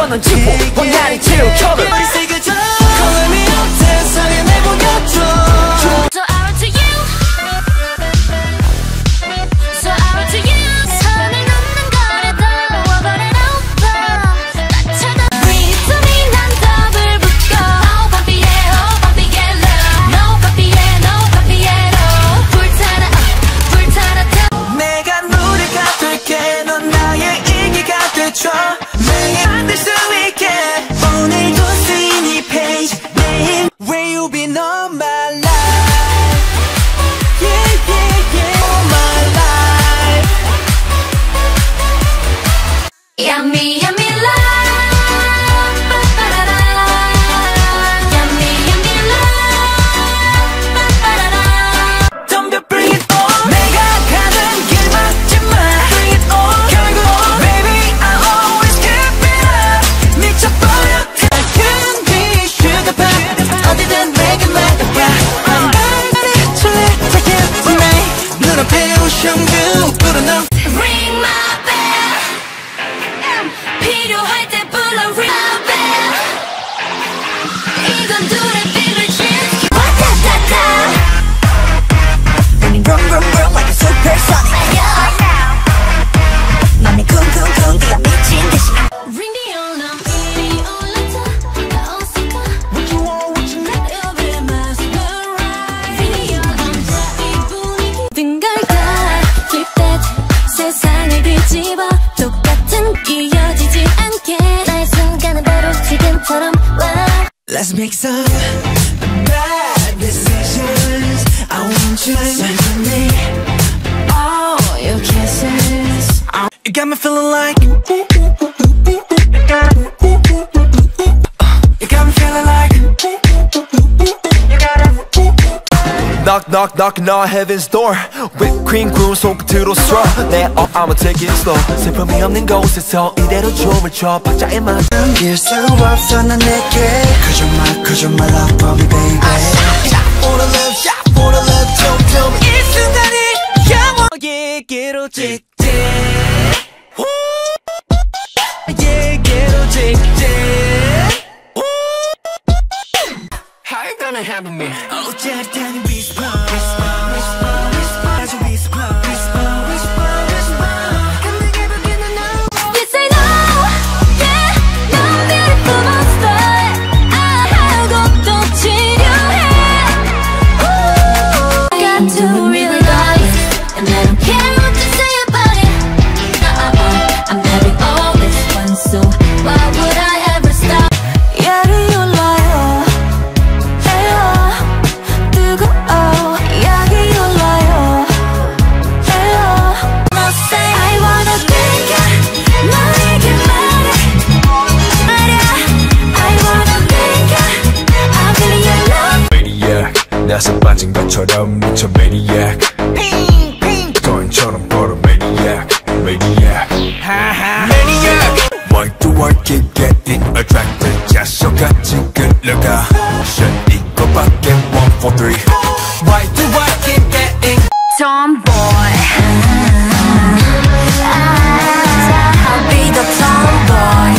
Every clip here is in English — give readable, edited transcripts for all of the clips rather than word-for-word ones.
넌 지포 원한이 채울 컵을 Calling me up 세상에 내보내줘 So out to you So out to you 선을 넘는 거라도 와버린 오빠 나 찾아 Breathe to me 난 더블 붙고 Oh papi yeah oh papi get low No papi yeah no papi yeah no 불타라 불타라 내가 노래가 될게 넌 나의 일기가 돼줘 매일 만들 수 있게 오늘도 쓰인 이 페이지 매일 Where you been all my life Yeah yeah yeah all my life Yummy yummy love 빠빠라라 Yummy yummy love 빠빠라라 덤벼 bring it on 내가 가는 길 막지마 Bring it on 결국 Baby I always keep it up 미쳐버려 큰 뒤 sugar pop 어디든 내게 말해봐 I'm ready to let take it tonight 눈앞에 우승주 불어넣어 Ring my bell 필요할 때 불러 ring my bell 이건 둘의 빛을 지우지 와타타타 Running vroom vroom vroom like a supersonic 맘이 쿵쿵쿵 뛰어 미친 듯이 Ring the alarm 이리 올라타 나 어색하 What you want what you need You'll be mesmerized Ring the alarm 이 분위기 든 걸까 Flip that 세상을 뒤집어 똑같은 이어지지 않게 나의 순간은 바로 지금처럼 wow. Let's make some bad decisions I want you to send to me Oh, your kisses You got me feeling like You got me feeling like Knock knock knocking on heaven's door Whipped cream 구운 손끝으로 straw 내 I'ma take it slow 슬픔이 없는 곳에서 이대로 춤을 춰 박자에 맞 넘길 수 없어 난 내게 Cause you're my love for me baby Shot for the love shot for the love 좀 이 순간이 영원히게로 직진 얘게로 직진 How you gonna handle me? Oh, 짜릿한 whisper, whisper, whisper, whisper, 아주 whisper, whisper, whisper, whisper. 감당해 보기는 no. You say no, yeah, no beautiful monster 하고 또 치료해 Ooh, got to really love it And I don't care what you say about it I'm having all this fun So why would I ever stop 야를 올라요 에어 뜨거워 야기 올라요 에어 No say I wanna think 너에게 말해 I wanna think I'm feeling your love Maniac 나서 빠진 것처럼 미쳐 Maniac 거인처럼 걸어 Maniac Maniac Maniac Why do I keep getting attracted 자석같이 끌려가 Shit 이거밖에 1, 4, 3 Why do I keep getting tomboy I'll be the tomboy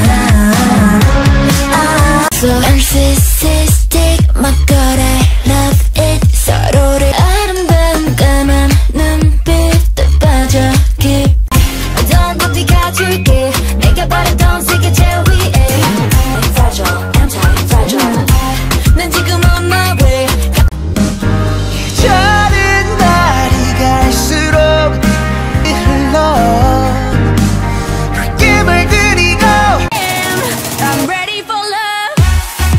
So narcissistic 막 그래 Love it 서로를 아름다운 까만 눈빛에 빠져 깊이 어떤 높이 가줄게 내가 바랬던 세계 제일 위에 Antifragile, antifragile 난 지금 on my way 다른 날이 갈수록 흘러 붉게 물들이고 I'm ready for love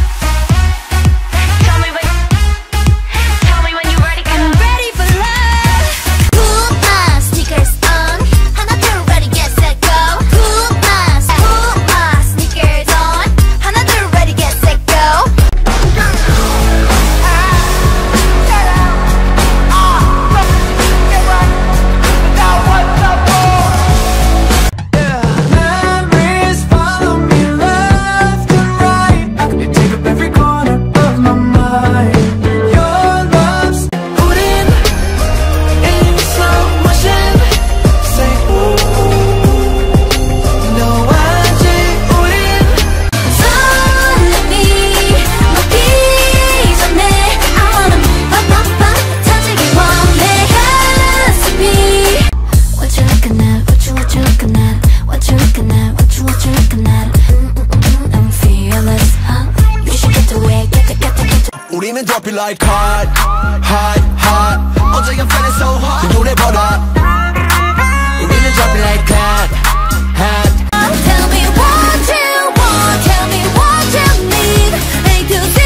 우리는 drop it like hot, hot, hot. 어제 I'm feeling so hot. 그 노래보다 우리는 drop it like hot, hot. Tell me what you want, tell me what you need. A to Z,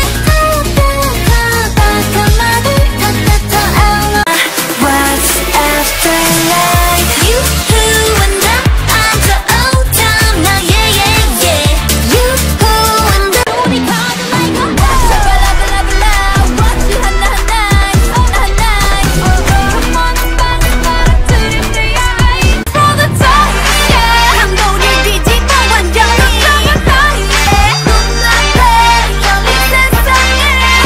딱 한마디 다 out. What's after life? You, who and I'm the old time now, yeah, yeah, yeah. You, who and 우리 가도 like a love, what you 하나 come on, 빨아들일 내 eye for the time, yeah. 한동일 뒤집어 완전히 눈앞에 열린 세상에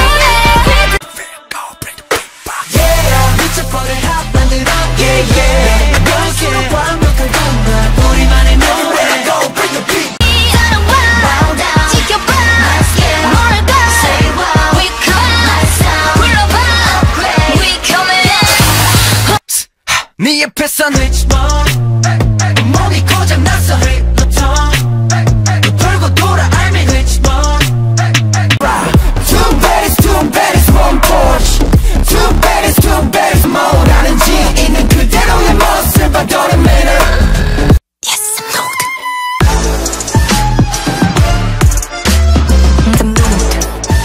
Yeah, 미쳐버릴 핫 만들어 yeah yeah. 너의 완벽한 것만 우리만의 노래. Go bring the beat. bow down, 지켜봐, 뭐랄까, say wow, we come, 불러봐, we coming. 네 옆에선 Richmond 몸이 고장났어 힙노톤 돌고 돌아 I'm in Richmond. Too bad it's one Porsche. Too bad it's more. 나는지 있는 그대로의 모습 I don't matter. Yes, I'm old. The mood.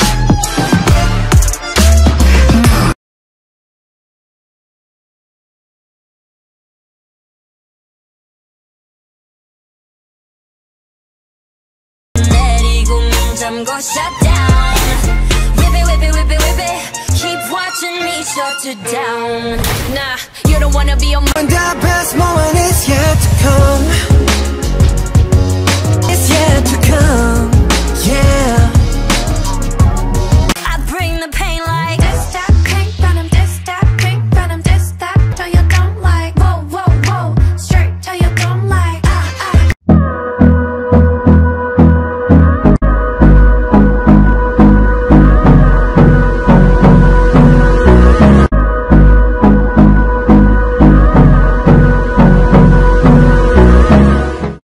내리고 문 잠고 shut down. Whip it. Keep watching me shut you down. Nah, you don't wanna be on my. And the best moment is yet to come. It's yet to come.